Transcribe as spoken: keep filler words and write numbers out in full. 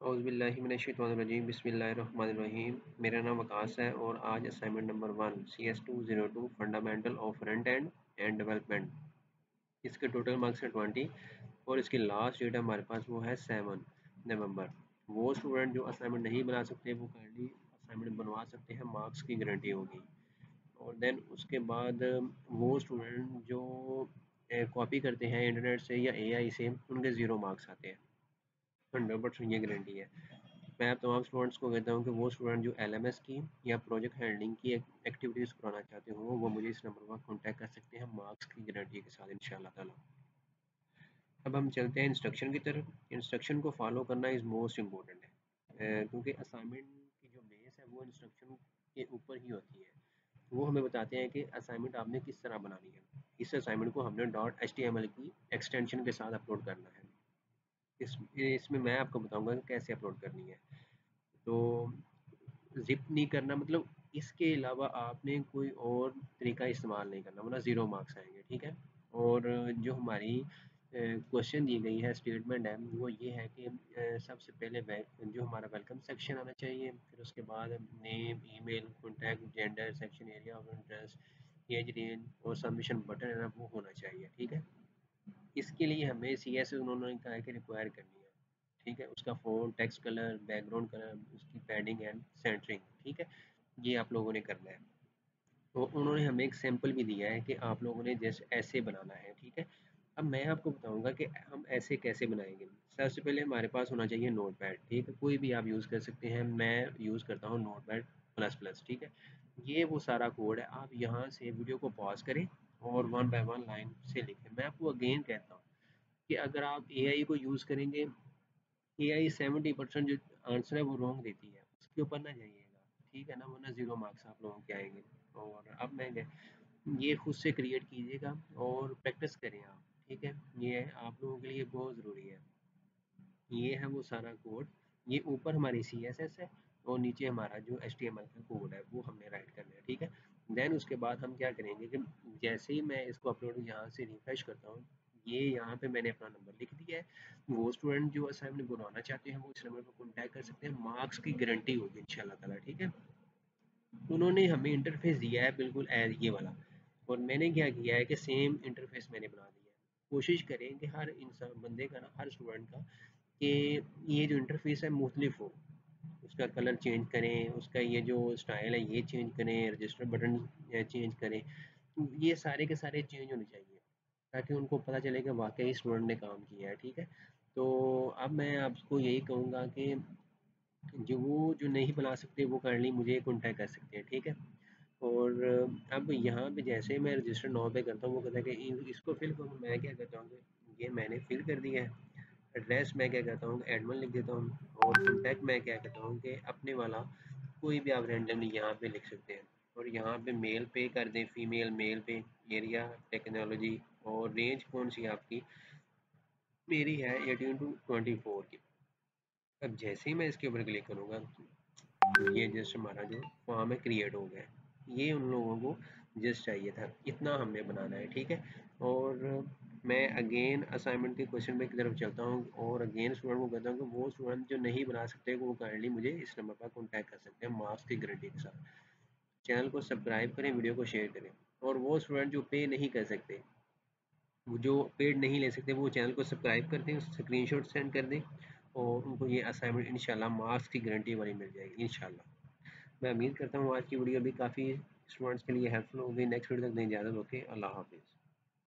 औज़ुबिल्लाहिमिनश्शैतानिर्रजीम बिस्मिल्लाहिर्रहमानिर्रहीम। मेरा नाम वकास है और आज assignment number one C S two zero two fundamental of front end end development, इसके टोटल मार्क्स है ट्वेंटी और इसकी लास्ट डेट हमारे पास वो है सेवन नवंबर। वो स्टूडेंट जो असाइनमेंट नहीं बना सकते वो काइंडली असाइनमेंट बनवा सकते हैं, मार्क्स की गारंटी होगी। और देन उसके बाद वो स्टूडेंट जो कॉपी करते हैं इंटरनेट से या ए आई से, उनके ज़ीरो मार्क्स आते हैं। हंड्रेड परसेंट ये गारंटी है। मैं आप तमाम स्टूडेंट्स को कहता हूँ कि वो स्टूडेंट जो एल एम एस की या प्रोजेक्ट हैंडलिंग की एक्टिविटीज़ कराना चाहते हो वो मुझे इस नंबर पर कॉन्टैक्ट कर सकते हैं मार्क्स की गारंटी के साथ इंशाल्लाह ताला। अब हम चलते हैं इंस्ट्रक्शन की तरफ। इंस्ट्रक्शन को फॉलो करना इज़ मोस्ट इम्पोर्टेंट है, क्योंकि असाइनमेंट की जो बेस है वो इंस्ट्रक्शन के ऊपर ही होती है। वो हमें बताते हैं कि असाइनमेंट आपने किस तरह बनानी है। इस असाइनमेंट को हमने dot H T M L की एक्सटेंशन के साथ अपलोड करना है। इस इसमें मैं आपको बताऊंगा कि कैसे अपलोड करनी है। तो ज़िप नहीं करना, मतलब इसके अलावा आपने कोई और तरीका इस्तेमाल नहीं करना वरना ज़ीरो मार्क्स आएंगे, ठीक है। और जो हमारी क्वेश्चन दी गई है, स्टेटमेंट है, वो ये है कि अ, सबसे पहले जो हमारा वेलकम सेक्शन आना चाहिए, फिर उसके बाद name, email, contact, gender, section, area of interest, age range और सबमिशन बटन है ना वो होना चाहिए, ठीक है। इसके लिए हमें सी एस उन्होंने कहा है कि रिक्वायर करनी है, ठीक है। उसका font, text colour, background colour, उसकी पैडिंग एंड सेंटरिंग, ठीक है। ये आप लोगों ने करना है। तो उन्होंने हमें एक सैंपल भी दिया है कि आप लोगों ने जैसे ऐसे बनाना है, ठीक है। अब मैं आपको बताऊंगा कि हम ऐसे कैसे बनाएंगे। सबसे पहले हमारे पास होना चाहिए नोट पैड, ठीक है। कोई भी आप यूज़ कर सकते हैं, मैं यूज़ करता हूँ नोट पैड प्लस प्लस, ठीक है। ये वो सारा कोड है। आप यहाँ से वीडियो को पॉज करें और वन बाय वन लाइन से लिखें। मैं आपको अगेन कहता हूँ कि अगर आप ए आई को यूज़ करेंगे, ए आई सेवेंटी परसेंट जो आंसर है वो रॉन्ग देती है, उसके ऊपर ना जाइएगा, ठीक है ना, वरना ज़ीरो मार्क्स आप लोगों के आएंगे। और अब मैं ये खुद से क्रिएट कीजिएगा और प्रैक्टिस करें आप, ठीक है। ये आप लोगों के लिए बहुत ज़रूरी है। ये है वो सारा कोड। ये ऊपर हमारी सी एस एस है और नीचे हमारा जो एच टी एम एल का कोड है वो हमने राइट करना है, ठीक है। देन उसके बाद हम क्या करेंगे कि जैसे ही मैं इसको अपलोड यहाँ से रिफ्रेश करता हूँ, ये यहाँ पे मैंने अपना नंबर लिख दिया है। वो स्टूडेंट जो असाइनमेंट बनवाना चाहते हैं वो इस नंबर पर कॉन्टैक्ट कर सकते हैं, मार्क्स की गारंटी होगी इंशाल्लाह ताला, ठीक है। उन्होंने हमें इंटरफेस दिया है बिल्कुल एज ये वाला, और मैंने क्या किया है कि सेम इंटरफेस मैंने बना दिया है। कोशिश करें कि हर इंसान बंदे का ना, हर स्टूडेंट का, कि ये जो इंटरफेस है मुख्तलिफ हो, उसका कलर चेंज करें, उसका ये जो स्टाइल है ये चेंज करें, रजिस्टर बटन चेंज करें। तो ये सारे के सारे चेंज होने चाहिए ताकि उनको पता चले कि वाकई स्टूडेंट ने काम किया है, ठीक है। तो अब मैं आपको यही कहूँगा कि जो वो जो नहीं बना सकते वो काइंडली मुझे कॉन्टैक्ट कर सकते हैं, ठीक है। और अब यहाँ पे जैसे मैं रजिस्टर नौ पे करता हूँ वो कहता है कि इन- इसको फिल करूँ। मैं क्या करता हूँ कि ये मैंने फिल कर दिया है। एड्रेस मैं क्या करता हूँ एडमिन लिख देता हूँ, और कॉन्टैक्ट मैं क्या करता हूँ कि अपने वाला कोई भी आप रैंडमली यहाँ पे लिख सकते हैं। और यहाँ पे मेल पे कर दें, फीमेल मेल पे, एरिया टेक्नोलॉजी, और रेंज कौन सी आपकी, मेरी है एटीन टू ट्वेंटी फोर की। अब जैसे ही मैं इसके ऊपर क्लिक करूँगा, ये जस्ट हमारा जो फॉर्म है क्रिएट हो गया। ये उन लोगों को जस्ट चाहिए था, इतना हमने बनाना है, ठीक है। और मैं अगेन असाइनमेंट के क्वेश्चन पे की तरफ चलता हूँ और अगेन स्टूडेंट को कहता हूँ कि वो स्टूडेंट जो नहीं बना सकते वो काइंडली मुझे इस नंबर पर कॉन्टैक्ट कर सकते हैं मार्क्स की गारंटी के साथ। चैनल को सब्सक्राइब करें, वीडियो को शेयर करें। और वो स्टूडेंट जो पे नहीं कर सकते, वो जो पेड नहीं ले सकते, वो चैनल को सब्सक्राइब कर दें, स्क्रीनशॉट सेंड कर दें, और उनको ये असाइनमेंट इंशाल्लाह मार्क्स की गारंटी वाली मिल जाएगी इंशाल्लाह। मैं उम्मीद करता हूँ आज की वीडियो भी काफ़ी स्टूडेंट्स के लिए हेल्पफुल होगी। नेक्स्ट वीडियो तक नहीं, इजाज़त, ओके, अल्लाह हाफिज़।